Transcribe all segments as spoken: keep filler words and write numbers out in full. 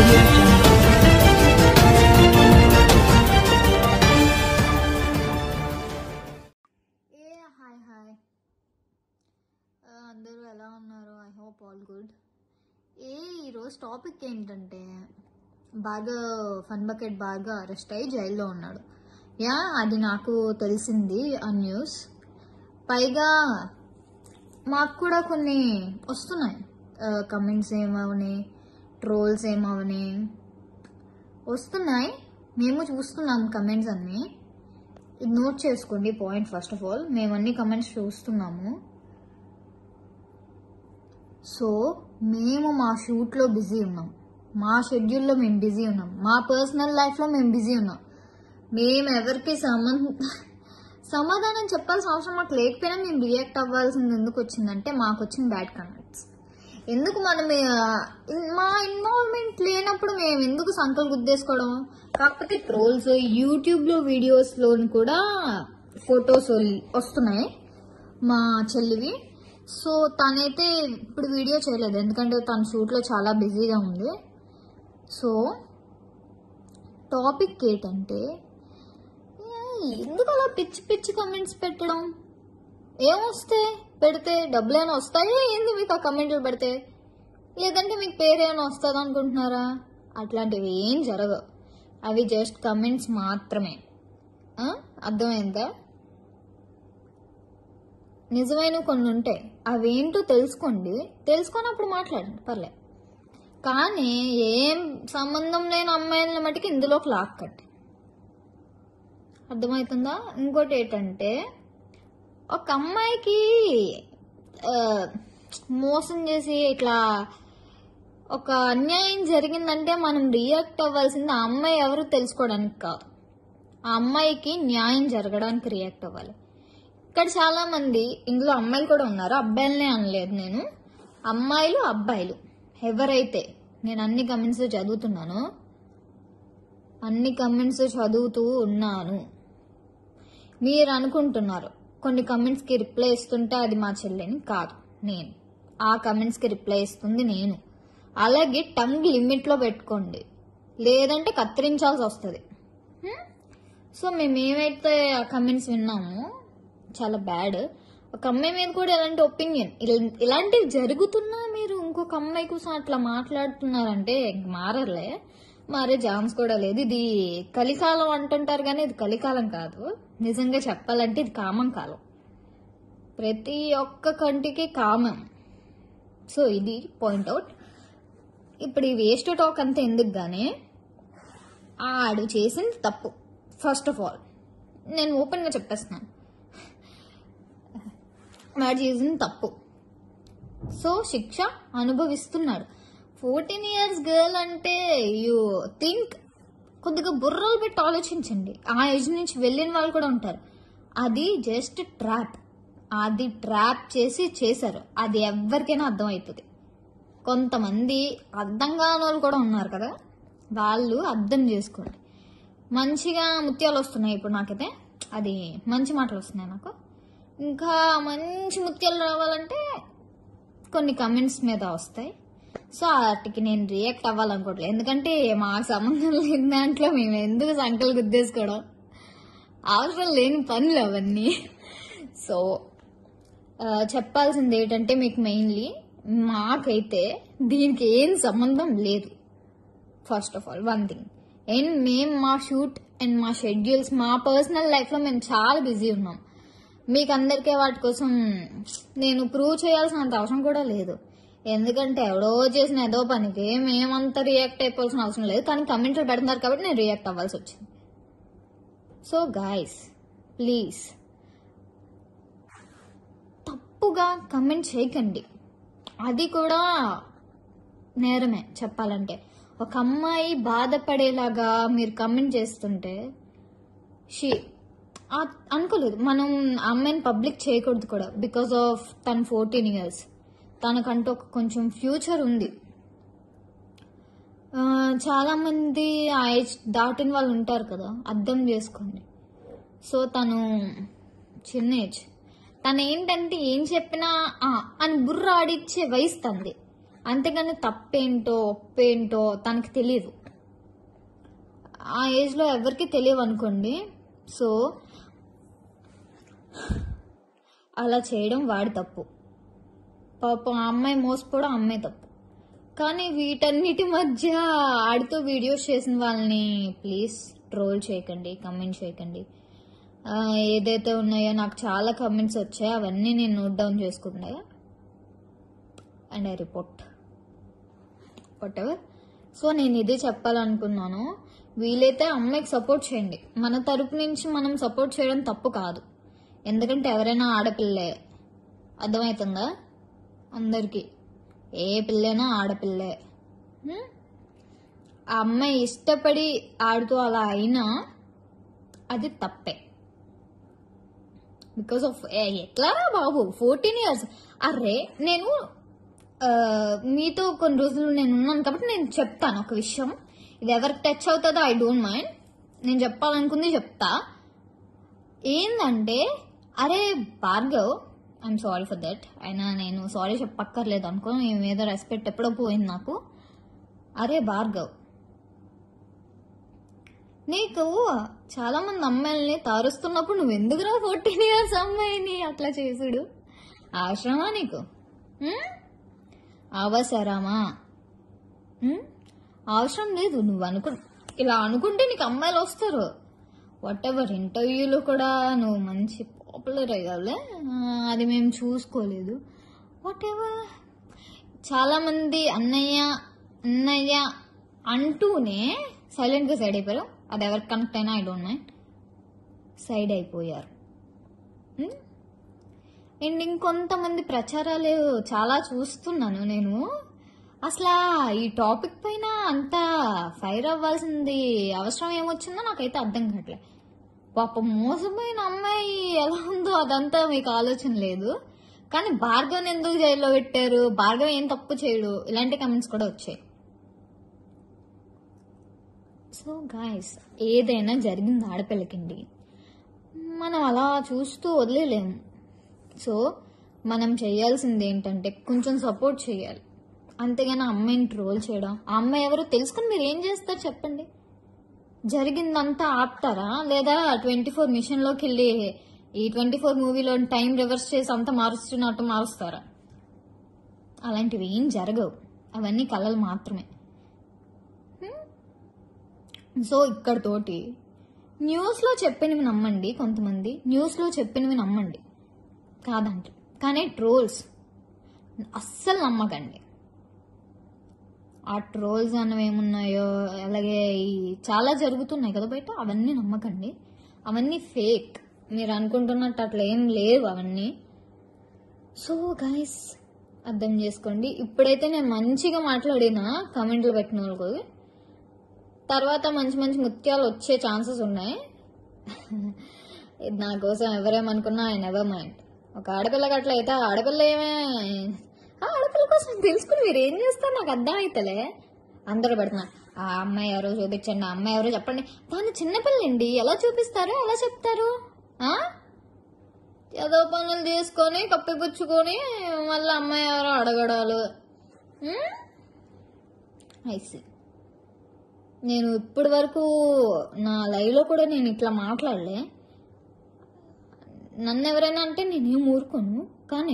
audio jungle. ఏ hi hi అందరూ ఎలా ఉన్నారు? I hope all good. ఏ ఈరోజు టాపిక్ ఏంటంటే బాగా ఫన్ బకెట్ బాగా అరెస్ట్ అయ్యి జైల్లో ఉన్నాడు. యా అది నాకు తెలిసింది ఆ న్యూస్. పైగా మాకు కూడా కొన్ని వస్తున్నాయి కమెంట్స్ ఏమవని, ట్రోల్స్ ఏమవని వస్తున్నాయి. మేము చూస్తున్నాం కమెంట్స్ అన్నీ. ఇది నోట్ చేసుకోండి పాయింట్. ఫస్ట్ ఆఫ్ ఆల్ మేము అన్ని కమెంట్స్ చూస్తున్నాము. సో మేము మా షూట్లో బిజీ ఉన్నాం, మా షెడ్యూల్లో మేము బిజీ ఉన్నాం, మా పర్సనల్ లైఫ్లో మేము బిజీ ఉన్నాం. మేము ఎవరికి సంబంధం సమాధానం చెప్పాల్సిన అవసరం మాకు లేకపోయినా మేము రియాక్ట్ అవ్వాల్సింది ఎందుకు వచ్చిందంటే మాకు వచ్చిన బ్యాడ్ కమెంట్స్. ఎందుకు మనం మా ఇన్వాల్వ్మెంట్ లేనప్పుడు మేము ఎందుకు సంకలు గుద్దేసుకోవడం? కాకపోతే ట్రోల్స్ యూట్యూబ్లో వీడియోస్లో కూడా ఫొటోస్ వస్తున్నాయి మా చెల్లివి. సో తనైతే ఇప్పుడు వీడియో చేయలేదు ఎందుకంటే తన షూట్లో చాలా బిజీగా ఉంది. సో టాపిక్ ఏంటంటే ఎందుకు అలా పిచ్చి పిచ్చి కమెంట్స్ పెట్టడం? ఏమొస్తే పెడితే డబ్బులు ఏమైనా వస్తాయా ఏంది మీకు ఆ కమెంట్లు పెడితే? లేదంటే మీకు పేరు ఏమైనా వస్తుంది అనుకుంటున్నారా? అట్లాంటివి ఏం జరగవు. అవి జస్ట్ కమెంట్స్ మాత్రమే. అర్థమైందా? నిజమైన కొన్ని ఉంటాయి, అవేంటో తెలుసుకోండి. తెలుసుకున్నప్పుడు మాట్లాడండి, పర్లేదు. కానీ ఏం సంబంధం లేని అమ్మాయిల మటుకు ఇందులోకి లాక్కండి. అర్థమవుతుందా? ఇంకోటి ఏంటంటే ఒక అమ్మాయికి మోసం చేసి ఇట్లా ఒక అన్యాయం జరిగిందంటే మనం రియాక్ట్ అవ్వాల్సింది ఆ అమ్మాయి ఎవరు తెలుసుకోవడానికి కాదు, ఆ అమ్మాయికి న్యాయం జరగడానికి రియాక్ట్ అవ్వాలి. ఇక్కడ చాలా మంది, ఇందులో అమ్మాయిలు కూడా ఉన్నారు, అబ్బాయిలనే అనలేదు నేను, అమ్మాయిలు అబ్బాయిలు ఎవరైతే, నేను అన్ని కమెంట్స్ చదువుతున్నాను అన్ని కమెంట్స్ చదువుతూ ఉన్నాను. మీరు అనుకుంటున్నారు కొన్ని కమెంట్స్కి రిప్లై ఇస్తుంటే అది మా చెల్లెని, కాదు నేను. ఆ కమెంట్స్కి రిప్లై ఇస్తుంది నేను. అలాగే టంగ్ లిమిట్లో పెట్టుకోండి, లేదంటే కత్తిరించాల్సి వస్తుంది. సో మేము ఏమైతే ఆ కమెంట్స్ విన్నామో చాలా బ్యాడ్. ఒక అమ్మాయి మీద కూడా ఎలాంటి ఒపీనియన్ ఇలాంటివి జరుగుతున్నా మీరు ఇంకొక అమ్మాయి కోసం అట్లా మాట్లాడుతున్నారంటే మారలే, మారే ఛాన్స్ కూడా లేదు. ఇది కలికాలం అంటుంటారు కానీ ఇది కలికాలం కాదు. నిజంగా చెప్పాలంటే ఇది కామం కాలం, ప్రతి ఒక్క కంటికి కామం. సో ఇది పాయింట్ అవుట్. ఇప్పుడు ఈ వేస్ట్ టాక్ అంతా ఎందుకు గానే, ఆడు చేసింది తప్పు. ఫస్ట్ ఆఫ్ ఆల్ నేను ఓపెన్గా చెప్పేస్తున్నాను, వాడు చేసింది తప్పు. సో శిక్ష అనుభవిస్తున్నాడు. ఫోర్టీన్ ఇయర్స్ గర్ల్ అంటే యూ థింక్, కొద్దిగా బుర్రలు పెట్టి ఆలోచించండి. ఆ ఏజ్ నుంచి వెళ్ళిన వాళ్ళు కూడా ఉంటారు. అది జస్ట్ ట్రాప్, అది ట్రాప్ చేసి చేశారు. అది ఎవరికైనా అర్థం అవుతుంది. కొంతమంది అర్థం కాని వాళ్ళు కూడా ఉన్నారు కదా, వాళ్ళు అర్థం చేసుకోండి. మంచిగా ముత్యాలు వస్తున్నాయి ఇప్పుడు నాకైతే, అది మంచి మాటలు వస్తున్నాయి నాకు. ఇంకా మంచి ముత్యాలు రావాలంటే కొన్ని కమెంట్స్ మీద వస్తాయి. సో వాటికి నేను రియాక్ట్ అవ్వాలనుకోవట్లేదు, ఎందుకంటే మాకు సంబంధం లేని దాంట్లో మేము ఎందుకు సంకలు గుద్దేసుకోవడం, అవసరం లేని పనులు అవన్నీ. సో చెప్పాల్సింది ఏంటంటే మీకు మెయిన్లీ, మాకైతే దీనికి ఏం సంబంధం లేదు. First of all one thing, and మేము మా షూట్ అండ్ మా షెడ్యూల్స్, మా పర్సనల్ లైఫ్లో మేము చాలా బిజీ ఉన్నాం. మీకు అందరికీ వాటి కోసం నేను ప్రూవ్ చేయాల్సినంత అవసరం కూడా లేదు. ఎందుకంటే ఎవడో చేసిన ఏదో పనికి మేమంతా రియాక్ట్ అయిపోవాల్సిన అవసరం లేదు. కానీ కమెంట్లు పెడుతున్నారు కాబట్టి నేను రియాక్ట్ అవ్వాల్సి వచ్చింది. సో గాయస్ ప్లీజ్ తప్పుగా కమెంట్ చేయకండి. అది కూడా నేరమే చెప్పాలంటే. ఒక అమ్మాయి బాధపడేలాగా మీరు కమెంట్ చేస్తుంటే షీ అనుకోలేదు. మనం అమ్మాయిని పబ్లిక్ చేయకూడదు కూడా, బికాస్ ఆఫ్ తన ఫోర్టీన్ ఇయర్స్ తనకంటూ ఒక కొంచెం ఫ్యూచర్ ఉంది. చాలా మంది ఆ ఏజ్ దాటిన వాళ్ళు ఉంటారు కదా, అర్థం చేసుకోండి. సో తను చిన్న ఏజ్, తను ఏంటంటే ఏం చెప్పినా అని బుర్ర ఆడిచ్చే వయసు తంది. అంతేగాని తప్పేంటో ఒప్పేంటో తనకి తెలియదు. ఆ ఏజ్లో ఎవరికి తెలియవు అనుకోండి. సో అలా చేయడం వాడి తప్పు. పాపం ఆ అమ్మాయి మోసపోవడం అమ్మాయి తప్పు. కానీ వీటన్నిటి మధ్య ఆడితో వీడియోస్ చేసిన వాళ్ళని ప్లీజ్ ట్రోల్ చేయకండి, కమెంట్ చేయకండి. ఏదైతే ఉన్నాయో నాకు చాలా కమెంట్స్ వచ్చాయి, అవన్నీ నేను నోట్ డౌన్ చేసుకున్నాయి and I report whatever. So నేను ఇదే చెప్పాలనుకున్నాను. వీలైతే అమ్మాయికి సపోర్ట్ చేయండి. మన తరపు నుంచి మనం సపోర్ట్ చేయడం తప్పు కాదు, ఎందుకంటే ఎవరైనా ఆడపిల్లే. అర్థమవుతుందా అందరికీ? ఏ పిల్లైనా ఆడపిల్లే. ఆ అమ్మాయి ఇష్టపడి ఆడుతూ అలా అయినా అది తప్పే. బికాస్ ఆఫ్ ఎట్లారా బాబు ఫోర్టీన్ ఇయర్స్. అరే నేను మీతో కొన్ని రోజులు నేను ఉన్నాను కాబట్టి నేను చెప్తాను ఒక విషయం. ఇది ఎవరికి టచ్ అవుతుందో ఐ డోంట్ మైండ్, నేను చెప్పాలనుకుంది చెప్తా. ఏంటంటే అరే Bhargav, I'm sorry for that. అయినా నేను సారీ చెప్పక్కర్లేదు అనుకో, మీ మీద రెస్పెక్ట్ ఎప్పుడో పోయింది నాకు. అరే భార్గవ్, నీకు చాలా మంది అమ్మాయిల్ని తారుస్తున్నప్పుడు నువ్వు ఎందుకురా ఫోర్టీన్ ఇయర్స్ అమ్మాయిని అట్లా చేసుడు? అవసరమా నీకు? అవసరమా? అవసరం లేదు. నువ్వు అనుకు ఇలా అనుకుంటే నీకు అమ్మాయిలు వస్తారు. వాట్ ఎవర్, ఇంటర్వ్యూలో కూడా నువ్వు మంచి పాపులర్ అయ్యాలే, అది మేము చూసుకోలేదు. వాట్ ఎవర్, చాలా మంది అన్నయ్య అన్నయ్య అంటూనే సైలెంట్గా సైడ్ అయిపోయారు. అది ఎవరికి కనెక్ట్ అయినా ఐ డోంట్ మైండ్, సైడ్ అయిపోయారు. అండ్ ఇంకొంతమంది ప్రచారాలు చాలా చూస్తున్నాను నేను. అసలు ఈ టాపిక్ పైన అంత ఫైర్ అవ్వాల్సింది అవసరం ఏమొచ్చిందో నాకైతే అర్థం కావట్లే. పాపం మోసపోయిన అమ్మాయి ఎలా ఉందో అదంతా మీకు ఆలోచన లేదు. కానీ భార్గవ్ ఎందుకు జైల్లో పెట్టారు, భార్గవ్ ఏం తప్పు చేయడు, ఇలాంటి కమెంట్స్ కూడా వచ్చాయి. సో గాయస్, ఏదైనా జరిగింది ఆడపిల్లకండి, మనం అలా చూస్తూ వదిలేలేము. సో మనం చేయాల్సింది ఏంటంటే కొంచెం సపోర్ట్ చేయాలి, అంతేగాని అమ్మాయిని ట్రోల్ చేయడం. ఆ అమ్మాయి ఎవరో తెలుసుకుని మీరు ఏం చేస్తారు చెప్పండి? జరిగిందంతా ఆపుతారా, లేదా ట్వంటీ ఫోర్ మిషన్లోకి వెళ్ళి ఈ ట్వంటీ ఫోర్ మూవీలో టైం రివర్స్ చేసి అంతా మారుస్తున్నట్టు మారుస్తారా? అలాంటివి ఏం జరగవు, అవన్నీ కళలు మాత్రమే. సో ఇక్కడతోటి న్యూస్లో చెప్పినవి నమ్మండి, కొంతమంది న్యూస్లో చెప్పినవి నమ్మండి కాదంట, కానీ ట్రోల్స్ అస్సలు నమ్మకండి. ఆ ట్రోల్స్ అన్నవి ఏమున్నాయో, అలాగే ఈ చాలా జరుగుతున్నాయి కదా బయట, అవన్నీ నమ్మకండి. అవన్నీ ఫేక్, మీరు అనుకుంటున్నట్టు అట్లా ఏం లేవు అవన్నీ. సో గైస్ అర్థం చేసుకోండి. ఇప్పుడైతే నేను మంచిగా మాట్లాడినా కమెంట్లు పెట్టిన వాళ్ళకు తర్వాత మంచి మంచి ముత్యాలు వచ్చే ఛాన్సెస్ ఉన్నాయి. ఇది నా కోసం ఎవరేమనుకున్నా ఐ నెవర్ మైండ్. ఒక ఆడపిల్లకి అట్లా అయితే ఆడపిల్ల ఏమే, ఆ ఆడపిల్ల కోసం తెలుసుకుని మీరు ఏం చేస్తారు నాకు అర్థం అవుతలే. అందరూ పెడుతున్నారు ఆ అమ్మాయి ఎవరో చూపించండి, ఆ అమ్మాయి ఎవరో చెప్పండి. దాన్ని చిన్నపిల్లండి, ఎలా చూపిస్తారు, ఎలా చెప్తారు? ఏదో పనులు తీసుకొని కప్పిపుచ్చుకొని మళ్ళీ అమ్మాయి ఎవరో అడగడాలు. ఐసి నేను ఇప్పటి వరకు నా లైవ్లో కూడా నేను ఇట్లా మాట్లాడలే. నన్ను ఎవరైనా అంటే నేనేం ఊరుకోను, కానీ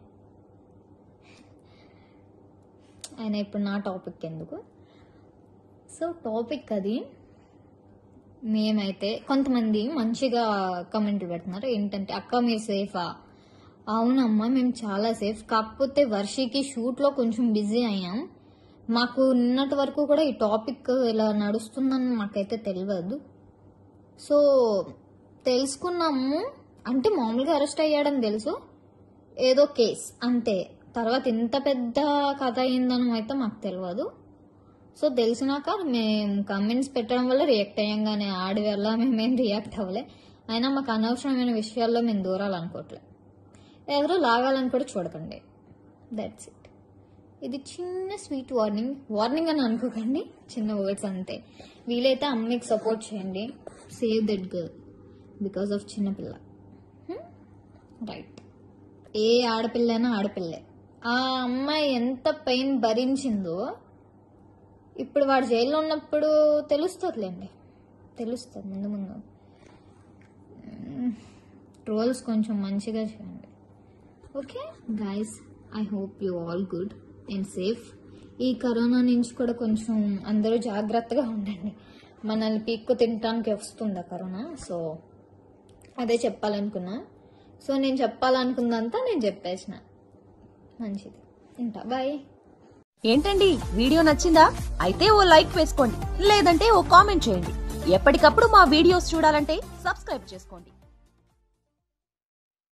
ఆయన ఇప్పుడు నా టాపిక్ ఎందుకు. సో టాపిక్ అది. మేమైతే కొంతమంది మంచిగా కమెంట్లు పెడుతున్నారు ఏంటంటే, అక్క మీరు సేఫా? అవునమ్మా మేము చాలా సేఫ్, కాకపోతే వర్షికి షూట్లో కొంచెం బిజీ అయ్యాం. మాకు నిన్నటి వరకు కూడా ఈ టాపిక్ ఇలా నడుస్తుందని మాకైతే తెలియదు. సో తెలుసుకున్నాము అంటే మామూలుగా అరెస్ట్ అయ్యాడని తెలుసు, ఏదో కేస్ అంతే. తర్వాత ఇంత పెద్ద కథ అయిందని అయితే మాకు తెలియదు. సో తెలిసినాక మేము కమెంట్స్ పెట్టడం వల్ల రియాక్ట్ అయ్యాం, కానీ ఆడి వల్ల మేమేం రియాక్ట్ అవ్వలే. అయినా మాకు అనవసరమైన విషయాల్లో మేము దూరాలనుకోవట్లే, ఎవరో లాగాలని కూడా చూడకండి. That's it. ఇది చిన్న స్వీట్ వార్నింగ్. వార్నింగ్ అని అనుకోకండి, చిన్న వర్డ్స్ అంతే. వీలైతే అమ్మకి సపోర్ట్ చేయండి, save that girl because of చిన్నపిల్ల. రైట్, ఏ ఆడపిల్లైనా ఆడపిల్లే, ఆ అమ్మాయి ఎంత పెయిన్ భరించిందో ఇప్పుడు వాడు జైల్లో ఉన్నప్పుడు తెలుస్తుందిలేండి, తెలుస్తుంది ముందు ముందు. ట్రోల్స్ కొంచెం మంచిగా చేయండి. Okay guys, I hope you all good and safe. ఈ కరోనా నుంచి కూడా కొంచెం అందరూ జాగ్రత్తగా ఉండండి. మనల్ని పీక్కు తినటానికి వస్తుందా కరోనా? సో అదే చెప్పాలనుకున్నా. సో నేను చెప్పాలనుకున్నంతా నేను చెప్పేసిన. మంచిది, ఉంటా, బాయ్. ఏంటండి వీడియో నచ్చిందా? అయితే ఓ లైక్ వేసుకోండి, లేదంటే ఓ కామెంట్ చేయండి. ఎప్పటికప్పుడు మా వీడియోస్ చూడాలంటే సబ్స్క్రైబ్ చేసుకోండి.